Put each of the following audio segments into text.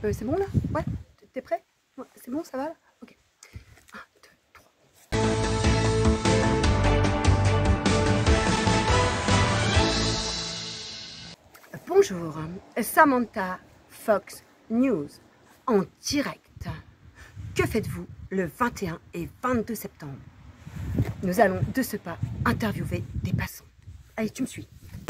C'est bon là? Ouais? T'es prêt? Ouais, c'est bon, ça va là? Ok. 1, 2, 3. Bonjour, Samantha Fox News en direct. Que faites-vous le 21 et 22 septembre? Nous allons de ce pas interviewer des passants. Allez, tu me suis.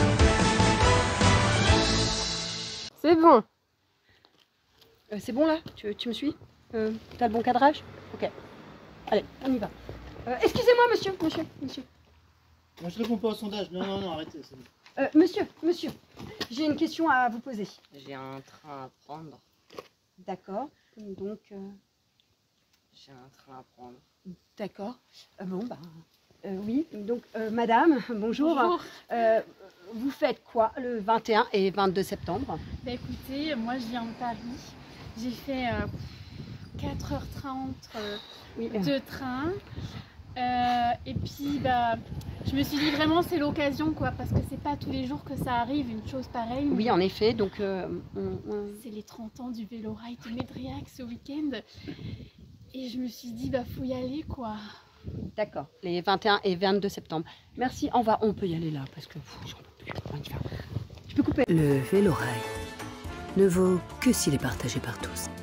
C'est bon. C'est bon là? Tu me suis? T'as le bon cadrage? Ok. Allez, on y va. Excusez-moi, monsieur. Moi je réponds pas au sondage, non, arrêtez, c'est bon. Monsieur, j'ai une question à vous poser. J'ai un train à prendre. D'accord, donc... J'ai un train à prendre. D'accord. Oui, donc madame, bonjour. Bonjour. Vous faites quoi le 21 et 22 septembre? Bah écoutez, moi je viens de Paris. J'ai fait 4h30 de train. Et puis bah, je me suis dit vraiment c'est l'occasion quoi, parce que c'est pas tous les jours que ça arrive une chose pareille. Oui, en effet, donc... C'est les 30 ans du vélo ride de Médriac ce week-end. Et je me suis dit bah faut y aller quoi. D'accord, les 21 et 22 septembre. Merci, on peut y aller là, parce que j'en peux plus. On y va. Je peux couper. Le vélo rail ne vaut que s'il est partagé par tous.